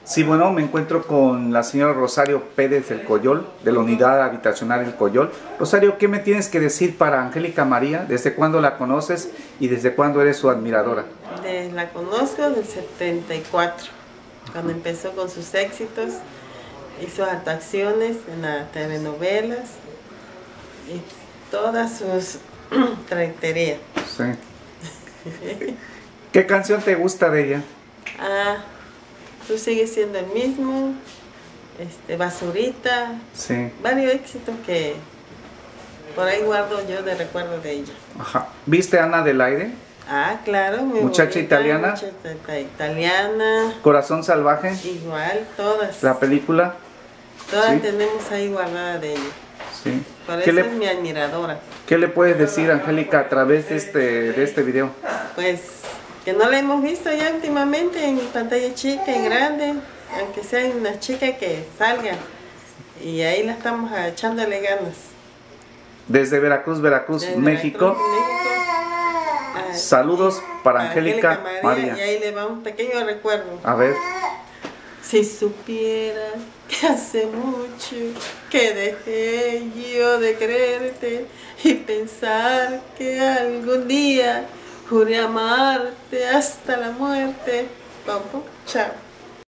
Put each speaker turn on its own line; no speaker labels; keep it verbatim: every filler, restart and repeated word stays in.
Sí, bueno, me encuentro con la señora Rosario Pérez del Coyol, de la Unidad Habitacional El Coyol. Rosario, ¿qué me tienes que decir para Angélica María? ¿Desde cuándo la conoces y desde cuándo eres su admiradora?
De, la conozco del setenta y cuatro, cuando empezó con sus éxitos, hizo actuaciones en las telenovelas y todas sus trayectorias.
Sí. ¿Qué canción te gusta de ella?
Ah, tú sigues siendo el mismo, este, Basurita,
Sí.
varios éxitos que por ahí guardo yo de recuerdo de ella.
Ajá. ¿Viste Ana del Aire?
Ah, claro, muy
Muchacha
bonita,
italiana.
Muchacha italiana.
Corazón salvaje.
Igual, todas.
La película.
Todas
Sí.
tenemos ahí guardada de ella.
Sí.
Por
¿Qué
eso
le,
es mi admiradora.
¿Qué le puedes decir, Angélica, a través de este, de este video?
Pues que no la hemos visto ya últimamente en pantalla chica y grande, aunque sea una chica que salga. Y ahí la estamos echándole ganas.
Desde Veracruz, Veracruz,
Desde
México.
Veracruz, México. Ah,
Saludos para Angélica
María,
María.
Y ahí le va un pequeño recuerdo.
A ver.
Si supiera que hace mucho que dejé yo de creerte y pensar que algún día juré amarte hasta la muerte. Vamos, chao.